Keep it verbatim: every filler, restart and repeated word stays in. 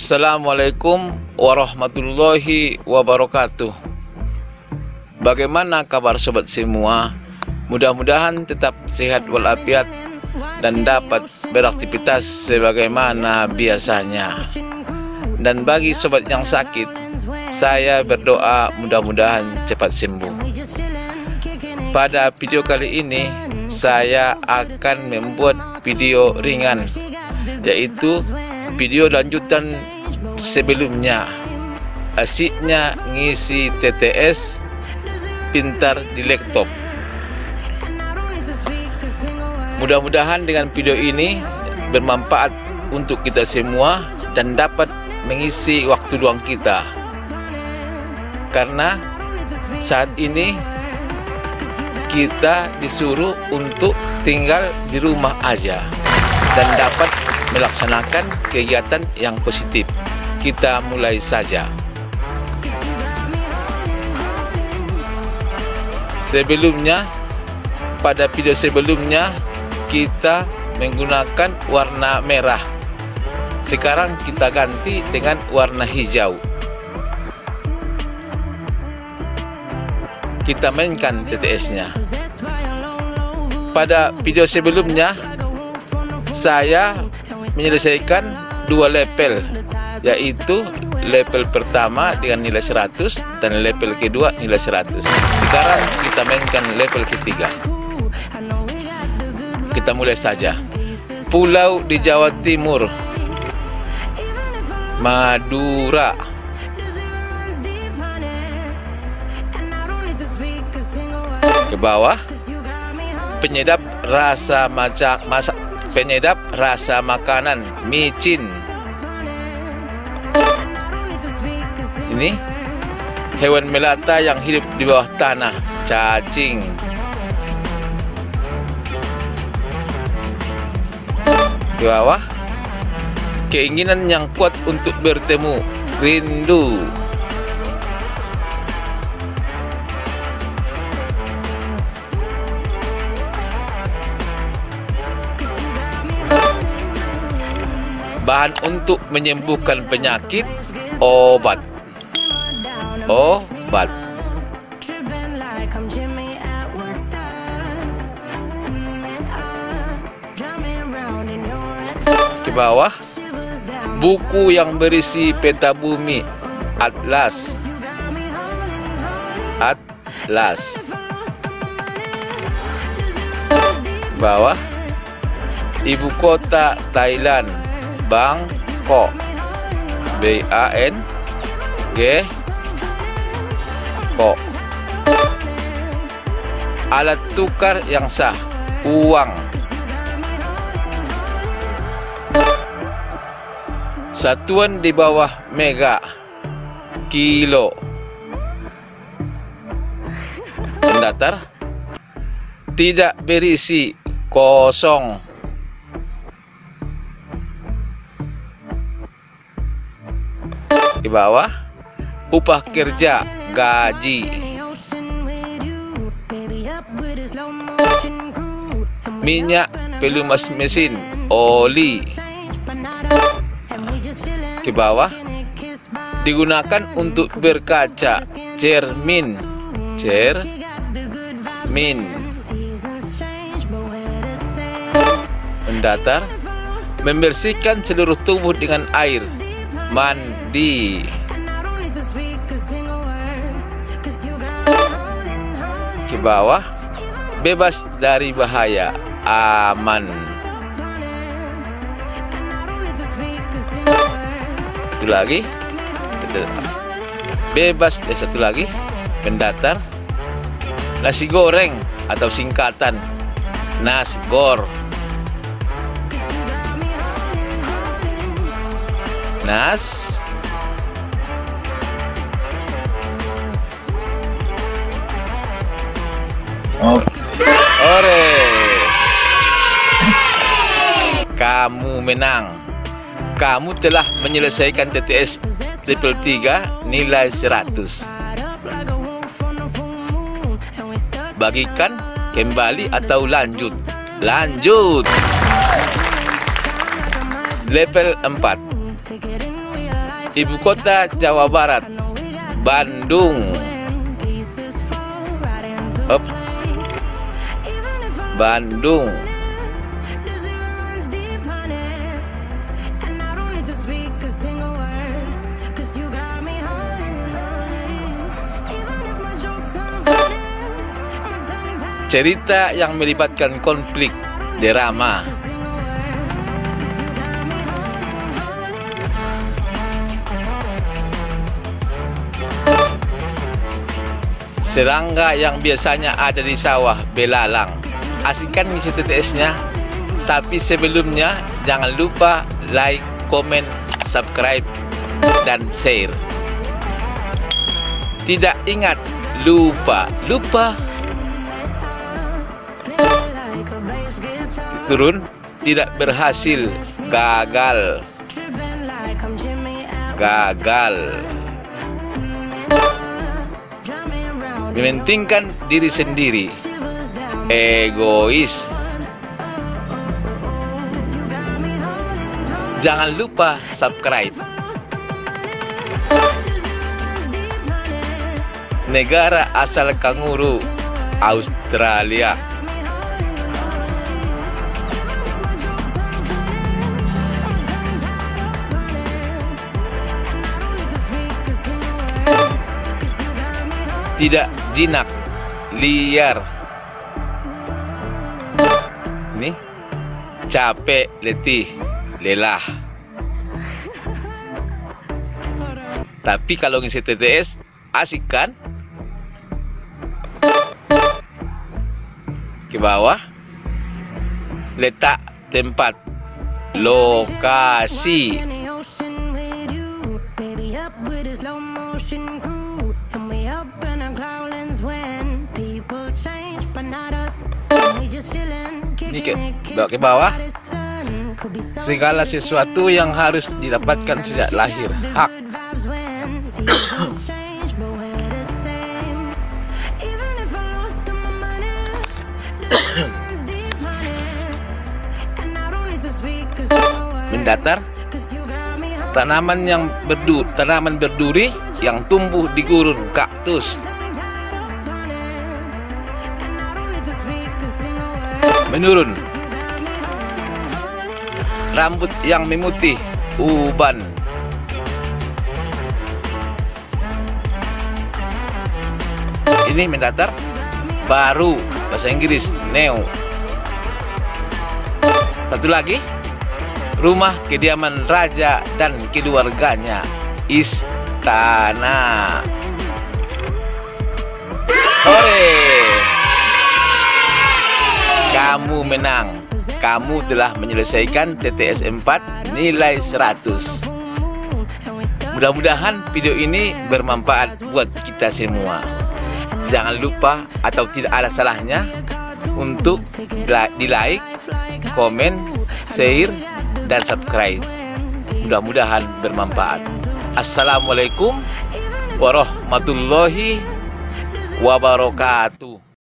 Assalamualaikum warahmatullahi wabarakatuh. Bagaimana kabar sobat semua? Mudah-mudahan tetap sehat walafiat dan dapat beraktivitas sebagaimana biasanya. Dan bagi sobat yang sakit, saya berdoa mudah-mudahan cepat sembuh. Pada video kali ini saya akan membuat video ringan, yaitu video lanjutan sebelumnya, asiknya ngisi T T S pintar di laptop. Mudah-mudahan dengan video ini bermanfaat untuk kita semua dan dapat mengisi waktu luang kita, karena saat ini kita disuruh untuk tinggal di rumah aja dan dapat melaksanakan kegiatan yang positif. Kita mulai saja. Sebelumnya, pada video sebelumnya kita menggunakan warna merah. Sekarang kita ganti dengan warna hijau. Kita mainkan T T S-nya. Pada video sebelumnya saya menyelesaikan dua level, yaitu level pertama dengan nilai seratus dan level kedua nilai seratus. Sekarang kita mainkan level ketiga. Kita mulai saja. Pulau di Jawa Timur, Madura. Ke bawah, penyedap rasa masak masak penyedap rasa makanan, micin. Ini hewan melata yang hidup di bawah tanah, cacing. Di bawah, keinginan yang kuat untuk bertemu, rindu. Bahan untuk menyembuhkan penyakit, obat. Obat. Ke bawah, buku yang berisi peta bumi, atlas. Atlas. Ke bawah, ibu kota Thailand, Bangkok. B A N G Kok. Alat tukar yang sah, uang. Satuan di bawah mega, kilo. Pendatar tidak berisi, kosong. Di bawah, upah kerja, gaji. Minyak pelumas mesin, oli. Di bawah, digunakan untuk berkaca, cermin. Cermin. Mendatar, membersihkan seluruh tubuh dengan air, mandi. Ke bawah, bebas dari bahaya, aman. Satu lagi, bebas. Eh, satu lagi, pendatar, nasi goreng atau singkatan nasgor. Nas Ore. Kamu menang. Kamu telah menyelesaikan T T S level tiga nilai seratus. Bagikan, kembali atau lanjut? Lanjut. Level empat. Ibu kota Jawa Barat, Bandung. Up. Bandung. Cerita yang melibatkan konflik drama. Serangga yang biasanya ada di sawah belalang. Asingkan ngisi T T S-nya. Tapi sebelumnya jangan lupa like, komen, subscribe, dan share. Tidak ingat, lupa, lupa. Turun, tidak berhasil, gagal, gagal. Mementingkan diri sendiri, egois. Jangan lupa subscribe. Negara asal kanguru, Australia. Tidak jinak, liar. Ini capek, letih, lelah. Tapi kalau ngisi T T S asik kan? Ke bawah, letak tempat, lokasi. Ini ke, bawa ke bawah. Segala sesuatu yang harus didapatkan sejak lahir, hak. Mendatar, tanaman yang berdu, tanaman berduri yang tumbuh di gurun, kaktus. Menurun, rambut yang memutih, uban. Ini mendatar, baru, bahasa Inggris, new. Satu lagi, rumah kediaman raja dan keluarganya, istana. Hore! Kamu menang. Kamu telah menyelesaikan T T S empat nilai seratus. Mudah-mudahan video ini bermanfaat buat kita semua. Jangan lupa atau tidak ada salahnya untuk di like, komen, share, dan subscribe. Mudah-mudahan bermanfaat. Assalamualaikum warahmatullahi wabarakatuh.